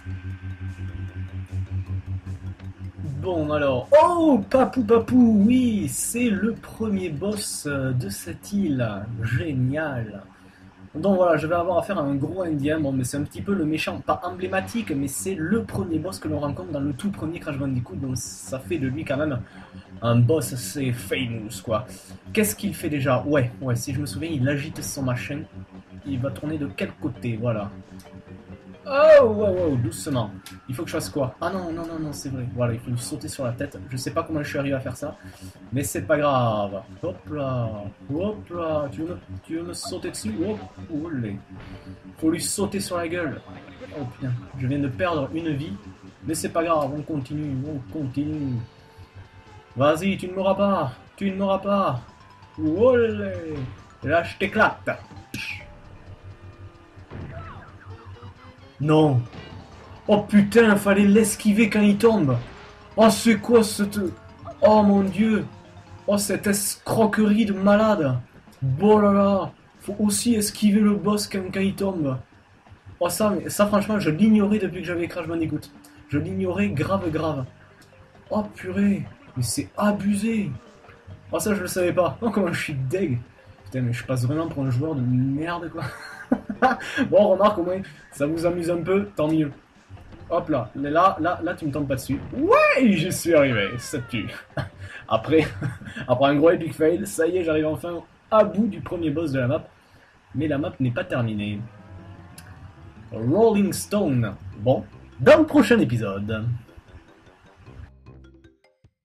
Bon alors, oh Papou Papou, oui, c'est le premier boss de cette île, génial. Donc voilà, je vais avoir affaire à un gros indien, bon mais c'est un petit peu le méchant, pas emblématique, mais c'est le premier boss que l'on rencontre dans le tout premier Crash Bandicoot, donc ça fait de lui quand même un boss assez famous quoi. Qu'est-ce qu'il fait déjà? Ouais, si je me souviens, il agite son machin, il va tourner de quel côté, voilà. Oh, wow, doucement. Il faut que je fasse quoi? Ah non, c'est vrai. Voilà, il faut lui sauter sur la tête. Je sais pas comment je suis arrivé à faire ça, mais c'est pas grave. Hop là. Tu veux me sauter dessus? Hop, olé. Faut lui sauter sur la gueule. Oh putain, je viens de perdre une vie, mais c'est pas grave, on continue. Vas-y, tu ne m'auras pas. Olé. Là, je t'éclate. Non. Oh putain, fallait l'esquiver quand il tombe. Oh, c'est quoi cette... Oh mon dieu. Oh, cette escroquerie de malade. Bon là là. Faut aussi esquiver le boss quand il tombe. Oh, ça franchement, je l'ignorais depuis que j'avais Crash Bandicoot. Je l'ignorais grave. Oh purée. Mais c'est abusé. Oh, ça, je le savais pas. Oh, comment je suis deg. Putain, mais je passe vraiment pour un joueur de merde, quoi. Bon, remarque, au moins, ça vous amuse un peu, tant mieux. Hop là, là, tu me tombes pas dessus. Ouais, j'y suis arrivé, ça tue. Après, après un gros epic fail, ça y est, j'arrive enfin à bout du premier boss de la map. Mais la map n'est pas terminée. Rolling Stone. Bon, dans le prochain épisode.